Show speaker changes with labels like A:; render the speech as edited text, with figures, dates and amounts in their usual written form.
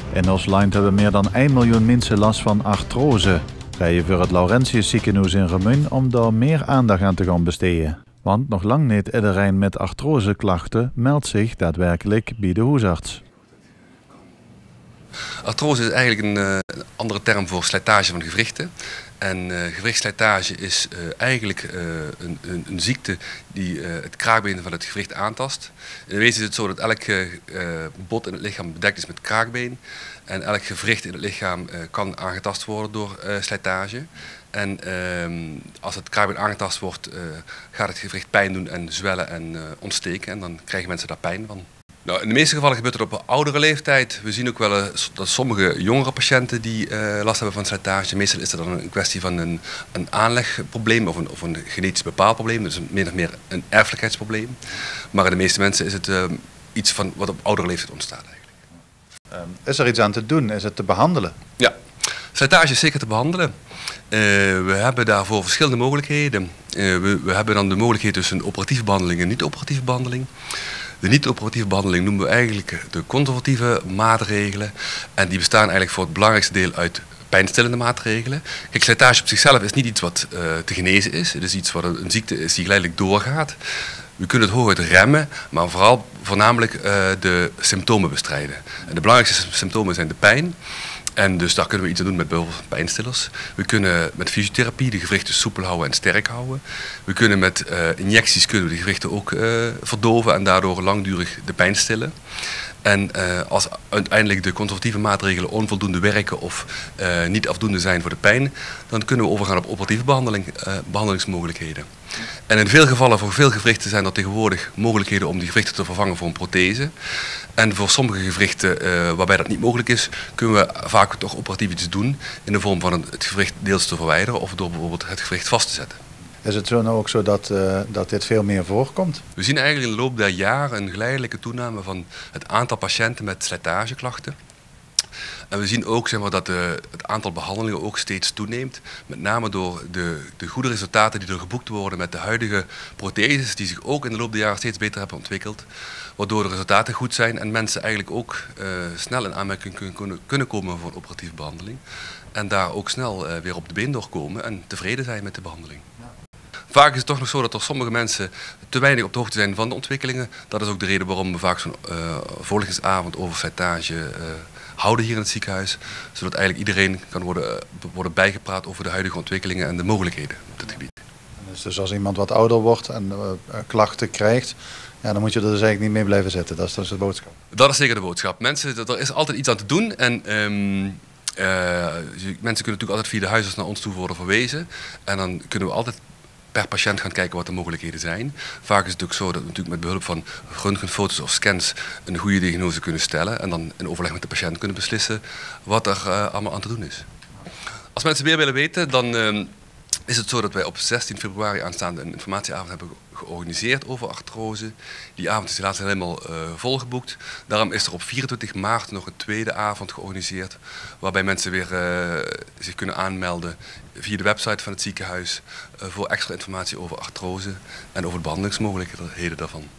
A: In ons land hebben meer dan 1 miljoen mensen last van artrose. Rij voor het Laurentius ziekenhuis in Remun om daar meer aandacht aan te gaan besteden. Want nog lang niet iedereen met artroseklachten meldt zich daadwerkelijk bij de huisarts.
B: Artrose is eigenlijk een andere term voor slijtage van gewrichten. En gewrichtslijtage is eigenlijk een ziekte die het kraakbeen van het gewricht aantast. In wezen is het zo dat elk bot in het lichaam bedekt is met kraakbeen. En elk gewricht in het lichaam kan aangetast worden door slijtage. En als het kraakbeen aangetast wordt, gaat het gewricht pijn doen en zwellen en ontsteken. En dan krijgen mensen daar pijn van. Nou, in de meeste gevallen gebeurt het op een oudere leeftijd. We zien ook wel dat sommige jongere patiënten die last hebben van slijtage. Meestal is het dan een kwestie van een aanlegprobleem of een genetisch bepaald probleem. Dus min of meer een erfelijkheidsprobleem. Maar in de meeste mensen is het iets van wat op oudere leeftijd ontstaat eigenlijk.
A: Is er iets aan te doen? Is het te behandelen?
B: Ja, slijtage is zeker te behandelen. We hebben daarvoor verschillende mogelijkheden. We hebben dan de mogelijkheid tussen operatieve behandeling en niet-operatieve behandeling. De niet-operatieve behandeling noemen we eigenlijk de conservatieve maatregelen. En die bestaan eigenlijk voor het belangrijkste deel uit pijnstillende maatregelen. Kijk, slijtage op zichzelf is niet iets wat te genezen is. Het is iets wat een ziekte is die geleidelijk doorgaat. We kunnen het hooguit remmen, maar voornamelijk de symptomen bestrijden. En de belangrijkste symptomen zijn de pijn. En dus daar kunnen we iets aan doen met bijvoorbeeld pijnstillers. We kunnen met fysiotherapie de gewrichten soepel houden en sterk houden. We kunnen met injecties de gewrichten ook verdoven en daardoor langdurig de pijn stillen. En als uiteindelijk de conservatieve maatregelen onvoldoende werken of niet afdoende zijn voor de pijn, dan kunnen we overgaan op operatieve behandelingsmogelijkheden. En in veel gevallen, voor veel gewrichten, zijn er tegenwoordig mogelijkheden om die gewrichten te vervangen voor een prothese. En voor sommige gewrichten waarbij dat niet mogelijk is, kunnen we vaak toch operatief iets doen in de vorm van het gewricht deels te verwijderen of door bijvoorbeeld het gewricht vast te zetten.
A: Is het zo nou ook zo dat dit veel meer voorkomt?
B: We zien eigenlijk in de loop der jaren een geleidelijke toename van het aantal patiënten met slijtageklachten. En we zien ook, zeg maar, dat het aantal behandelingen ook steeds toeneemt. Met name door de goede resultaten die er geboekt worden met de huidige protheses, die zich ook in de loop der jaren steeds beter hebben ontwikkeld. Waardoor de resultaten goed zijn en mensen eigenlijk ook snel in aanmerking kunnen komen voor een operatieve behandeling. En daar ook snel weer op de been doorkomen en tevreden zijn met de behandeling. Vaak is het toch nog zo dat er sommige mensen te weinig op de hoogte zijn van de ontwikkelingen. Dat is ook de reden waarom we vaak zo'n voorlichtingsavond over slijtage houden hier in het ziekenhuis. Zodat eigenlijk iedereen kan worden bijgepraat over de huidige ontwikkelingen en de mogelijkheden op dit gebied.
A: Dus als iemand wat ouder wordt en klachten krijgt, ja, dan moet je er dus eigenlijk niet mee blijven zitten. Dat is dus de boodschap.
B: Dat is zeker de boodschap. Mensen, er is altijd iets aan te doen. En mensen kunnen natuurlijk altijd via de huisarts naar ons toe worden verwezen. En dan kunnen we altijd per patiënt gaan kijken wat de mogelijkheden zijn. Vaak is het ook zo dat we natuurlijk met behulp van röntgenfoto's of scans een goede diagnose kunnen stellen. En dan in overleg met de patiënt kunnen beslissen wat er allemaal aan te doen is. Als mensen meer willen weten, dan is het zo dat wij op 16 februari aanstaande een informatieavond hebben georganiseerd over artrose. Die avond is helaas helemaal volgeboekt. Daarom is er op 24 maart nog een tweede avond georganiseerd, waarbij mensen weer zich kunnen aanmelden via de website van het ziekenhuis voor extra informatie over artrose en over de behandelingsmogelijkheden daarvan.